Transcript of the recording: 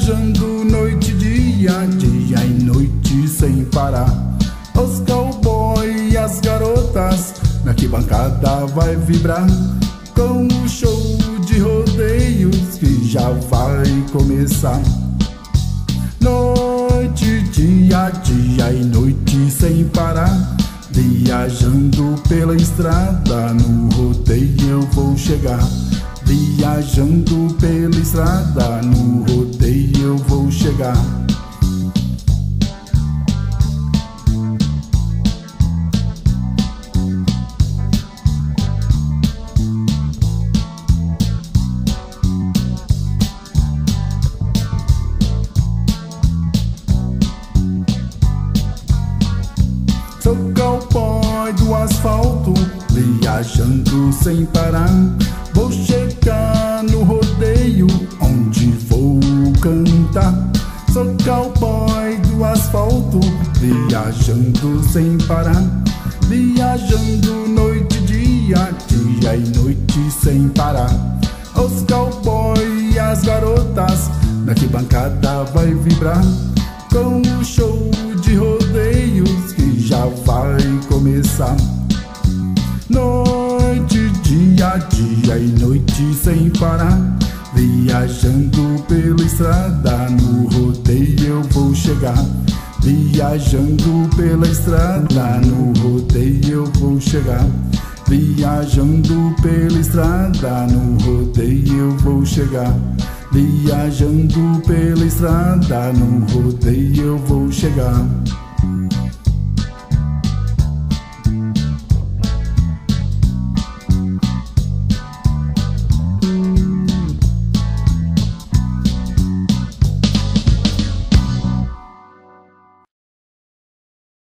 viajando noite e dia, dia e noite sem parar. Os cowboys e as garotas na arquibancada vai vibrar com o show de rodeios que já vai começar. Noite, dia, dia e noite sem parar, viajando pela estrada, no rodeio eu vou chegar. Viajando pela estrada, no rodeio eu vou chegar. Sou cowboy do asfalto, viajando sem parar. Vou chegar no rodeio onde vou cantar. Sou cowboy do asfalto, viajando sem parar. Viajando noite e dia, dia e noite sem parar. Os cowboys e as garotas na arquibancada vai vibrar com o show de rodeios que já vai começar. Noite, dia, dia e noite sem parar, viajando pela estrada, no rodeio eu vou chegar. Viajando pela estrada, no rodeio eu vou chegar. Viajando pela estrada, no rodeio eu vou chegar. Viajando pela estrada, no rodeio eu vou chegar.